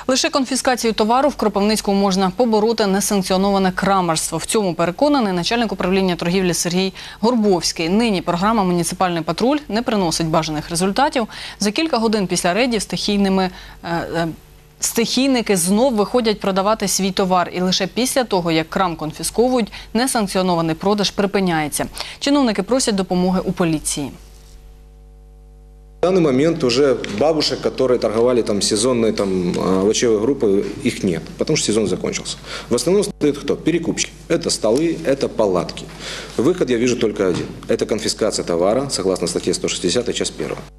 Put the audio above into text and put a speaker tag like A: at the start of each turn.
A: Лише конфіскацією товару в Кропивницькому можна побороти несанкціоноване крамарство. В цьому переконаний начальник управління торгівлі Сергій Горбовський. Нині програма «Муніципальний патруль» не приносить бажаних результатів. За кілька годин після рейдів стихійники знов виходять продавати свій товар. І лише після того, як крам конфісковують, несанкціонований продаж припиняється. Чиновники просять допомоги у поліції.
B: В данный момент уже бабушек, которые торговали сезонной овощевой группой, их нет, потому что сезон закончился. В основном стоит кто? Перекупщики. Это столы, это палатки. Выход я вижу только один. Это конфискация товара, согласно статье 160, часть 1.